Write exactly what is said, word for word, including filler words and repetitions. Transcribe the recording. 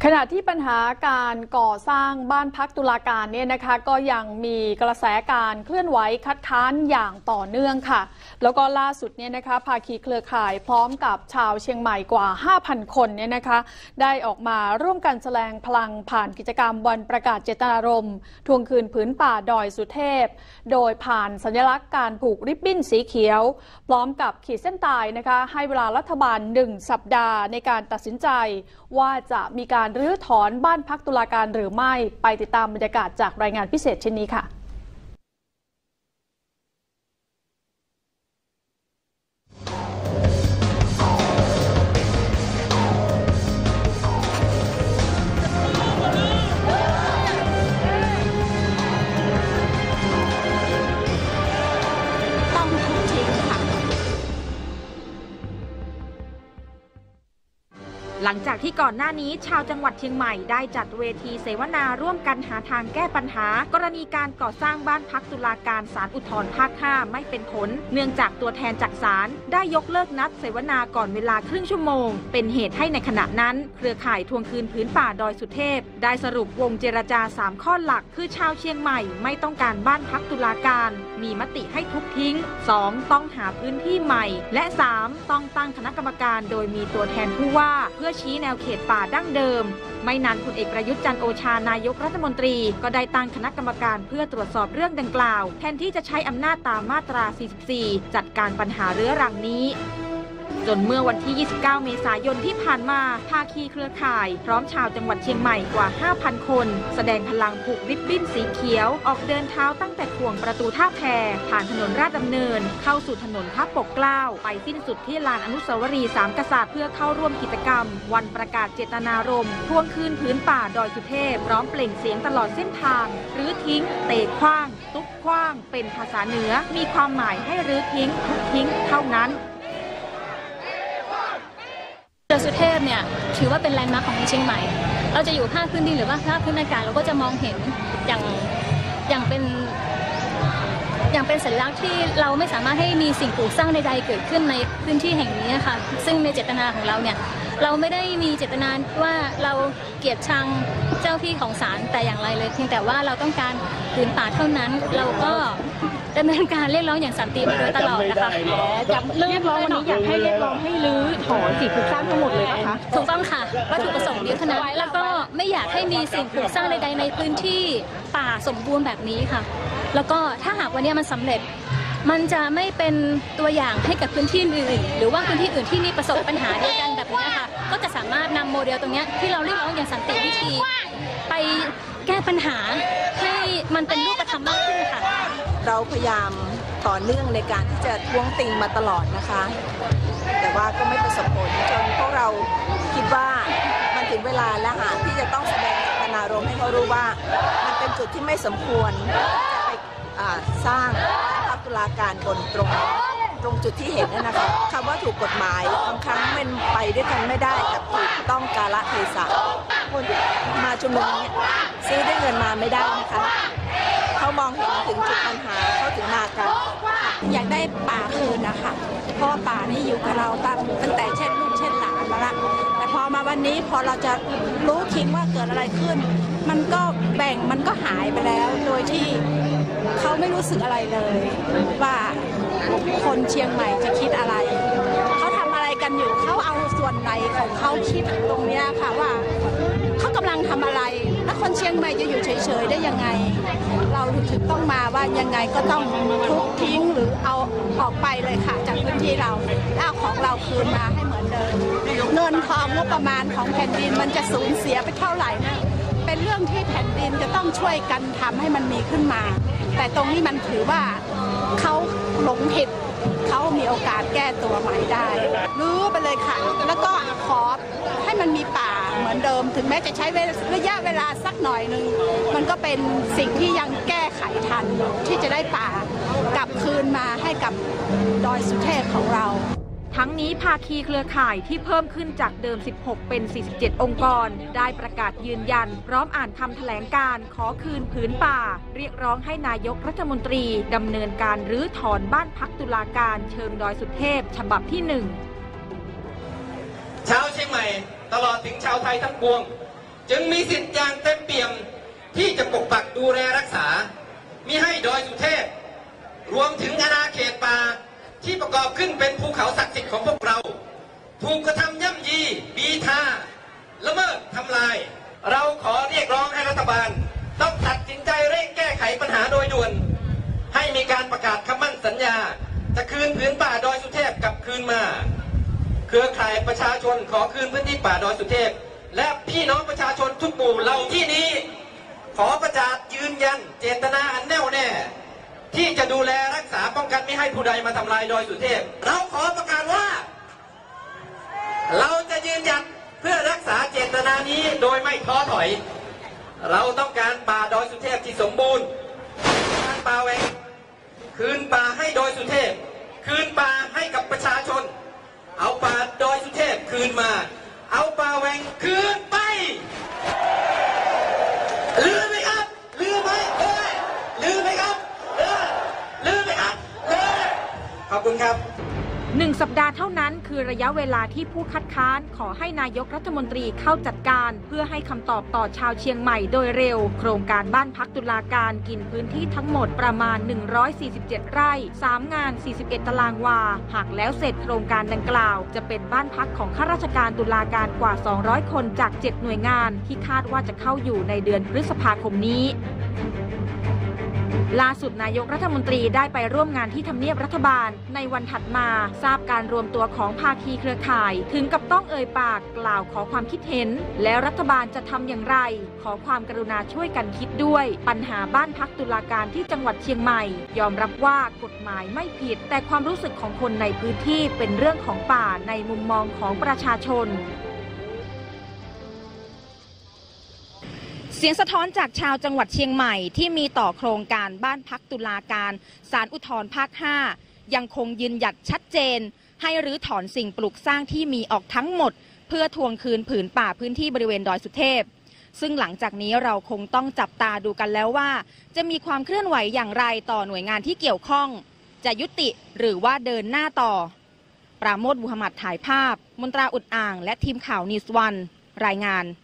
ขณะที่ปัญหาการก่อสร้างบ้านพักตุลาการเนี่ยนะคะก็ยังมีกระแสการเคลื่อนไหวคัดค้านอย่างต่อเนื่องค่ะแล้วก็ล่าสุดเนี่ยนะคะภาคีเครือข่ายพร้อมกับชาวเชียงใหม่กว่า ห้าพัน คนเนี่ยนะคะได้ออกมาร่วมกันแสดงพลังผ่านกิจกรรมวันประกาศเจตนารมณ์ทวงคืนผืนป่าดอยสุเทพโดยผ่านสัญลักษณ์การผูกริบบิ้นสีเขียวพร้อมกับขีดเส้นตายนะคะให้เวลารัฐบาลหนึ่งสัปดาห์ในการตัดสินใจว่าจะมีการรื้อถอนบ้านพักตุลาการหรือไม่ไปติดตามบรรยากาศจากรายงานพิเศษชิ้นนี้ค่ะหลังจากที่ก่อนหน้านี้ชาวจังหวัดเชียงใหม่ได้จัดเวทีเสวนาร่วมกันหาทางแก้ปัญหากรณีการก่อสร้างบ้านพักตุลาการศาลอุทธรภาคห้าไม่เป็นผลเนื่องจากตัวแทนจากศาลได้ยกเลิกนัดเสวนาก่อนเวลาครึ่งชั่วโมงเป็นเหตุให้ในขณะนั้นเครือข่ายทวงคืนผืนป่าดอยสุเทพได้สรุปวงเจรจาสามข้อหลักคือชาวเชียงใหม่ไม่ต้องการบ้านพักตุลาการมีมติให้ทุบทิ้ง สอง ต้องหาพื้นที่ใหม่และ สาม ต้องตั้งคณะกรรมการโดยมีตัวแทนผู้ว่าเพื่อชี้แนวเขตป่าดั้งเดิมไม่นานพลเอกประยุทธ์จันทร์โอชานายกรัฐมนตรีก็ได้ตั้งคณะกรรมการเพื่อตรวจสอบเรื่องดังกล่าวแทนที่จะใช้อำนาจตามมาตรา สี่สิบสี่ จัดการปัญหาเรื้อรังนี้จนเมื่อวันที่ ยี่สิบเก้า เมษายนที่ผ่านมาภาคีเครือข่ายพร้อมชาวจังหวัดเชียงใหม่กว่า ห้าพัน คนแสดงพลังผูกริบบิ้นสีเขียวออกเดินเท้าตั้งแต่ขวงประตูท่าแพผ่านถนนราชดำเนินเข้าสู่ถนนพระปกเกล้าไปสิ้นสุดที่ลานอนุสาวรีย์สามกษัตริย์เพื่อเข้าร่วมกิจกรรมวันประกาศเจตนารมณ์ทวงคืนผืนป่าดอยสุเทพพร้อมเปล่งเสียงตลอดเส้นทางรื้อทิ้งเตะขว้างทุบขว้างเป็นภาษาเหนือมีความหมายให้รื้อทิ้งทุบทิ้งเท่านั้นดอยสุเทพเนี่ยถือว่าเป็นแลนด์มาร์คของเชียงใหม่เราจะอยู่ภาคพื้นดินหรือว่าภาคพื้นอากาศเราก็จะมองเห็นอย่างอย่างเป็นอย่างเป็นสัญลักษณ์ที่เราไม่สามารถให้มีสิ่งปลูกสร้างใดๆเกิดขึ้นในพื้นที่แห่งนี้ค่ะซึ่งในเจตนาของเราเนี่ยเราไม่ได้มีเจตนาว่าเราเกลียดชังเจ้าที่ของศาลแต่อย่างไรเลยเพียงแต่ว่าเราต้องการผืนป่าเท่านั้นเราก็ดำเนินการเรียกร้องอย่างสันติมาโดยตลอดนะคะเรียกร้องวันนี้อยากให้เรียกร้องให้รื้อถอนสิ่งปลูกสร้างทั้งหมดเลยนะคะถูกต้องค่ะวัตถุประสงค์เดียวเท่านั้นแล้วก็ไม่อยากให้มีสิ่งปลูกสร้างใดๆในพื้นที่ป่าสมบูรณ์แบบนี้ค่ะแล้วก็ถ้าหากวันนี้มันสำเร็จมันจะไม่เป็นตัวอย่างให้กับพื้นที่อื่นหรือว่าพื้นที่อื่นที่มีประสบปัญหาเดียวกันแบบนี้ค่ะก็จะสามารถนำโมเดลตรงนี้ที่เราเรียกร้องอย่างสันติวิธีไปแก้ปัญหาให้มันเป็นรูปธรรมมากขึ้นค่ะเราพยายามต่อเนื่องในการที่จะท้วงติงมาตลอดนะคะแต่ว่าก็ไม่ประสบผลจนพวกเราคิดว่ามันถึงเวลาแล้วค่ะที่จะต้องแสดงเจตนารมณ์ให้เขารู้ว่ามันเป็นจุดที่ไม่สมควรจะไปสร้างพักตุลาการบนตรงตรงจุดที่เห็นนั่นนะคะคำว่าถูกกฎหมายบางครั้งมันไปด้วยกันไม่ได้กับถูกต้องกาลเทศะคนที่มาชุมนุมนี้ซื้อได้เงินมาไม่ได้นะคะเขามองเห็นถึงจุดปัญหาเขาถึงมากันอยากได้ป่าคืนนะคะเพราะป่านี่อยู่กับเราตั้งแต่เช่นลูกเช่นหลานมาละแต่พอมาวันนี้พอเราจะรู้ทิ้งว่าเกิดอะไรขึ้นมันก็แบ่งมันก็หายไปแล้วโดยที่เขาไม่รู้สึกอะไรเลยว่าคนเชียงใหม่จะคิดอะไรเขาทำอะไรกันอยู่เขาเอาส่วนไหนของเขาคิดตรงนี้ค่ะว่าเขากำลังทำอะไรแล้วคนเชียงใหม่จะอยู่เฉยๆได้ยังไงเราถึงต้องมาว่ายังไงก็ต้องทุบทิ้งหรือเอาออกไปเลยค่ะจากพื้นที่เราเอาของเราคืนมาให้เหมือนเดิมเงินทองงบประมาณของแผ่นดินมันจะสูญเสียไปเท่าไหร่นะเป็นเรื่องที่แผ่นดินจะต้องช่วยกันทำให้มันมีขึ้นมาแต่ตรงนี้มันถือว่าเขาหลงผิดเขามีโอกาสแก้ตัวใหม่ได้รื้อไปเลยค่ะแล้วก็ขอให้มันมีป่าเหมือนเดิมถึงแม้จะใช้ระยะเวลาสักหน่อยนึงมันก็เป็นสิ่งที่ยังแก้ไขทันที่จะได้ป่ากลับคืนมาให้กับดอยสุเทพของเราทั้งนี้ภาคีเครือข่ายที่เพิ่มขึ้นจากเดิมสิบหกเป็นสี่สิบเจ็ดองค์กรได้ประกาศยืนยันพร้อมอ่านคำแถลงการขอคืนผืนป่าเรียกร้องให้นายกรัฐมนตรีดำเนินการรื้อถอนบ้านพักตุลาการเชิงดอยสุเทพฉบับที่หนึ่งชาวเชียงใหม่ตลอดถึงชาวไทยทั้งปวงจึงมีสิทธิ์อย่างเต็มเปี่ยมที่จะปกปักดูแลรักษามิให้ดอยสุเทพรวมถึงอาณาเขตป่าที่ประกอบขึ้นเป็นภูเขาศักดิ์สิทธิ์ของพวกเราถูกกระทำย่ำยีบีทาละเมิดทำลายเราขอเรียกร้องให้รัฐบาลต้องตัดสินใจเร่งแก้ไขปัญหาโดยด่วนให้มีการประกาศคำมั่นสัญญาจะคืนผืนป่าดอยสุเทพกลับคืนมาเครือข่ายประชาชนขอคืนพื้นที่ป่าดอยสุเทพและพี่น้องประชาชนทุกหมู่เหล่าที่นี้ขอประกาศยืนยันเจตนาอันแน่วแน่ที่จะดูแลรักษาป้องกันไม่ให้ผู้ใดมาทำลายดอยสุเทพเราขอประกาศว่าเราจะยืนหยัดเพื่อรักษาเจตนานี้โดยไม่ท้อถอยเราต้องการป่าดอยสุเทพที่สมบูรณ์การป่าแหวงคืนป่าให้ดอยสุเทพคืนป่าให้กับประชาชนเอาป่าดอยสุเทพคืนมาเอาป่าแหวงคืนไปลืมไหมครับลืมไหมเออลืมไหมครับเออลืมไหมครับเออขอบคุณครับหนึ่งสัปดาห์เท่านั้นคือระยะเวลาที่ผู้คัดค้านขอให้นายกรัฐมนตรีเข้าจัดการเพื่อให้คำตอบต่อชาวเชียงใหม่โดยเร็วโครงการบ้านพักตุลาการกินพื้นที่ทั้งหมดประมาณหนึ่งร้อยสี่สิบเจ็ดไร่สามงานสี่สิบเอ็ดตารางวาหากแล้วเสร็จโครงการดังกล่าวจะเป็นบ้านพักของข้าราชการตุลาการกว่าสองร้อยคนจากเจ็ดหน่วยงานที่คาดว่าจะเข้าอยู่ในเดือนพฤษภาคมนี้ล่าสุดนายกรัฐมนตรีได้ไปร่วมงานที่ทำเนียบรัฐบาลในวันถัดมาทราบการรวมตัวของภาคีเครือข่ายถึงกับต้องเอ่ยปากกล่าวขอความคิดเห็นแล้วรัฐบาลจะทำอย่างไรขอความกรุณาช่วยกันคิดด้วยปัญหาบ้านพักตุลาการที่จังหวัดเชียงใหม่ยอมรับว่ากฎหมายไม่ผิดแต่ความรู้สึกของคนในพื้นที่เป็นเรื่องของป่าในมุมมองของประชาชนเสียงสะท้อนจากชาวจังหวัดเชียงใหม่ที่มีต่อโครงการบ้านพักตุลาการศาลอุทธรภาคห้ายังคงยืนหยัดชัดเจนให้รื้อถอนสิ่งปลูกสร้างที่มีออกทั้งหมดเพื่อทวงคืนผืนป่าพื้นที่บริเวณดอยสุเทพซึ่งหลังจากนี้เราคงต้องจับตาดูกันแล้วว่าจะมีความเคลื่อนไหวอย่างไรต่อหน่วยงานที่เกี่ยวข้องจะยุติหรือว่าเดินหน้าต่อปราโมทย์ มุฮัมหมัดถ่ายภาพมนตราอุดอ่างและทีมข่าวนิวส์วันรายงาน